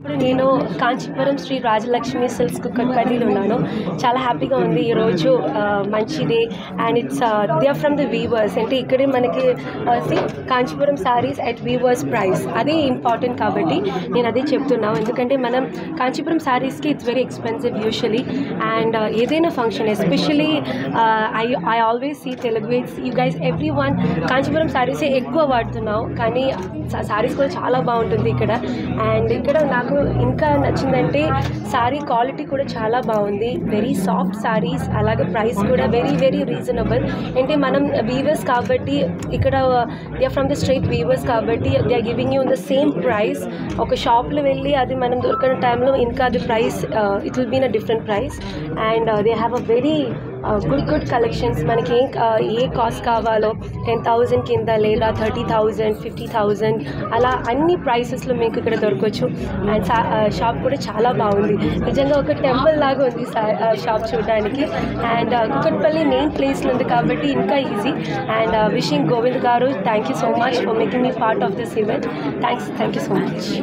నేను కాంచీపురం శ్రీ రాజలక్ష్మి సిల్క్స్ కుక్కట్పల్లిలో ఉన్నాను. చాలా హ్యాపీగా ఉంది ఈరోజు. మంచి day and it's they are from the weavers. అంటే ఇక్కడే మనకి Kanchipuram sarees at weavers price, అదే ఇంపార్టెంట్ కాబట్టి నేను అదే చెప్తున్నాను. ఎందుకంటే మనం కాంచీపురం సారీస్కి it's very expensive usually. And ఏదైనా function especially I always see Telugu you guys everyone Kanchipuram సారీసే ఎక్కువ వాడుతున్నావు, కానీ సారీస్ కూడా చాలా బాగుంటుంది ఇక్కడ. అండ్ ఇక్కడ నాకు ఇంకా నచ్చిందంటే సారీ క్వాలిటీ కూడా చాలా బాగుంది. వెరీ సాఫ్ట్ సారీస్, అలాగే ప్రైస్ కూడా వెరీ వెరీ రీజనబుల్. అంటే మనం వీవర్స్ కాబట్టి ఇక్కడ they are from the straight weavers కాబట్టి they are giving you in the same price. ఒక షాప్లో వెళ్ళి అది మనం దొరికిన టైంలో ఇంకా అది price it will be in a different price. And they have a very good collections. మనకి ఏ కాస్ట్ కావాలో 10,000 కింద లేదా 30,000 50,000 అలా అన్ని ప్రైసెస్లో మీకు ఇక్కడ దొరకవచ్చు. అండ్ షాప్ కూడా చాలా బాగుంది, నిజంగా ఒక టెంపుల్ లాగా ఉంది షాప్ చూడడానికి. అండ్ కుక్కట్పల్లి మెయిన్ ప్లేస్లో ఉంది కాబట్టి ఇంకా easy. And wishing Govind garu, thank you so much for making me part of this event. Thank you so much.